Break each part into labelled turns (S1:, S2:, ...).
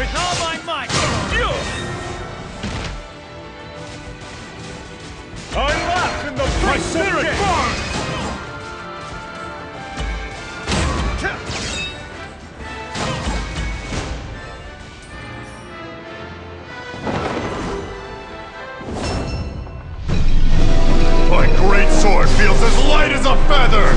S1: With all my might! I laugh in the face of death!
S2: My great sword feels as light as a feather!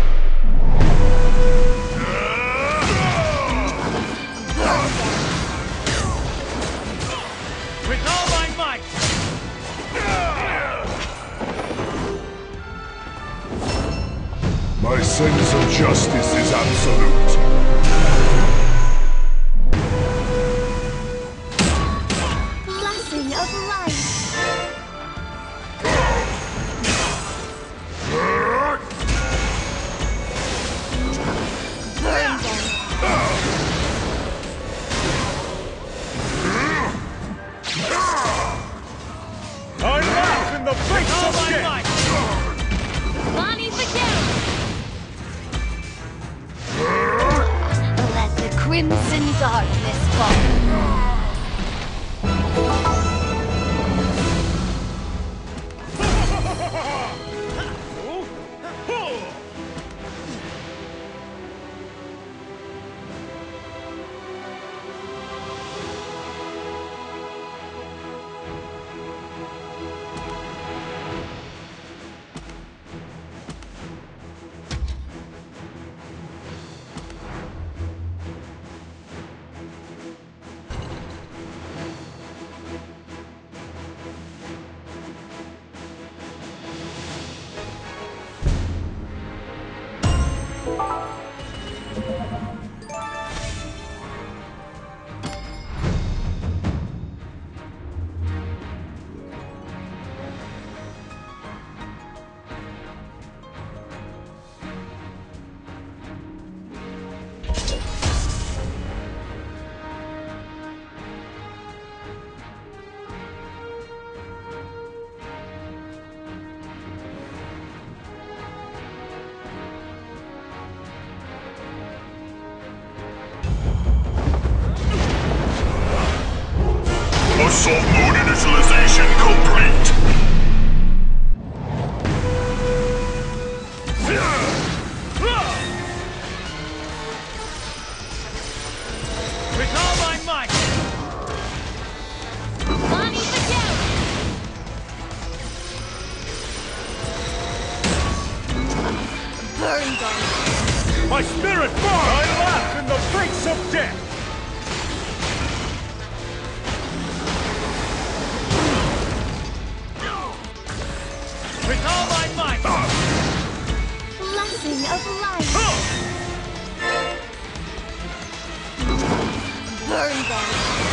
S1: With all my might!
S2: My sense of justice is absolute.
S3: Blessing of light. Burn them.
S1: I laugh in the face of death!
S3: Bonnie the Let the crimson darkness fall.
S2: Assault mode initialization complete!
S1: With all my might!
S3: Bonnie the Burn them.
S1: My spirit burns! I laugh in the face of death! With all my might!
S3: Blessing of light. Burn them.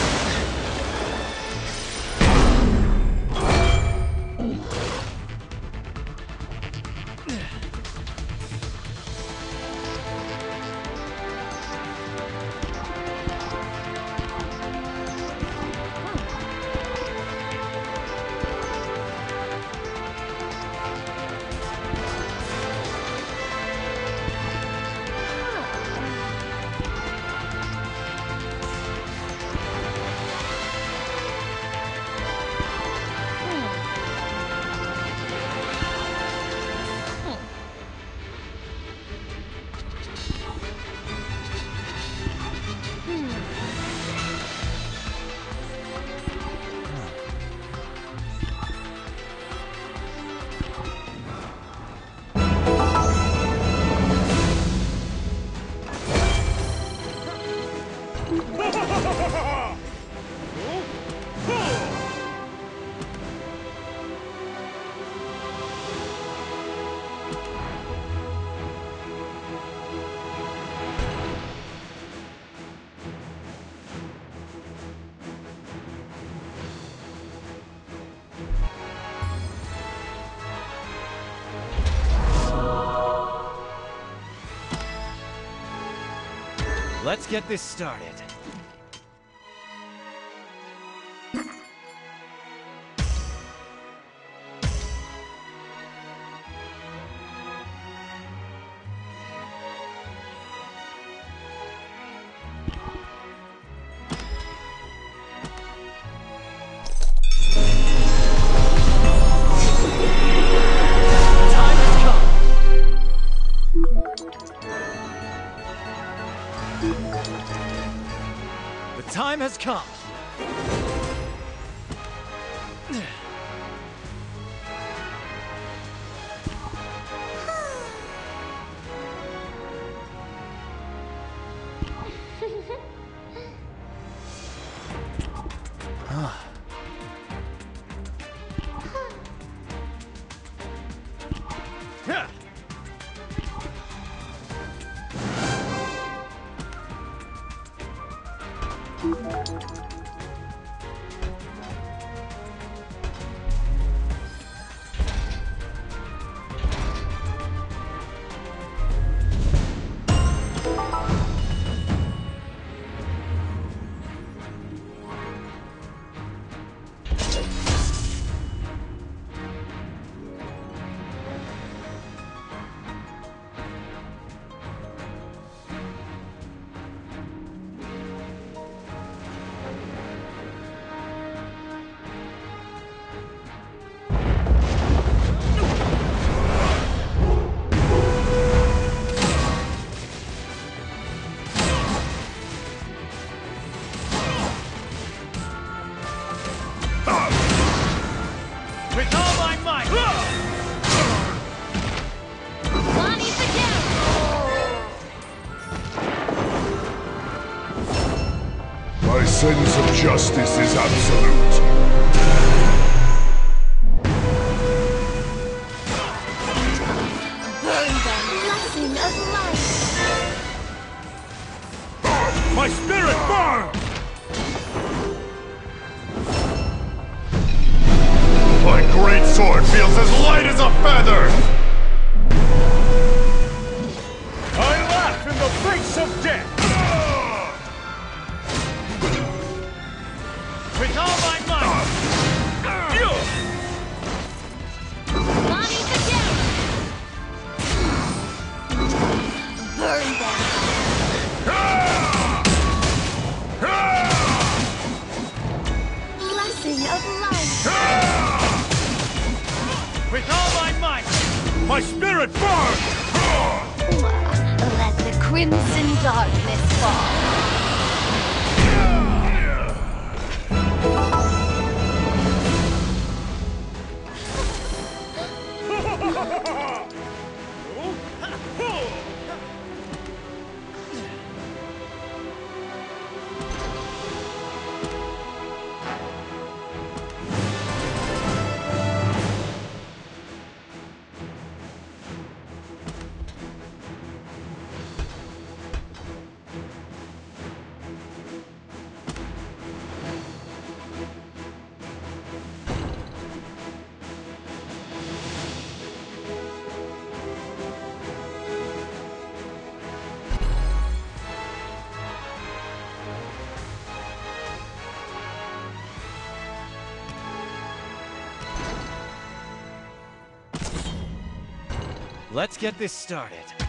S1: Let's get this started. The time has come. With all my might!
S3: Bonnie for down!
S2: My sense of justice is absolute.
S3: Burn them! Blessing of light!
S1: My spirit burn!
S2: My great sword feels as light as a feather!
S1: I laugh in the face of death! With all my might!
S3: Bonnie for down! Burn them! Blessing of light!
S1: With all my might! My spirit burn!
S3: Let the crimson darkness fall!
S1: Let's get this started.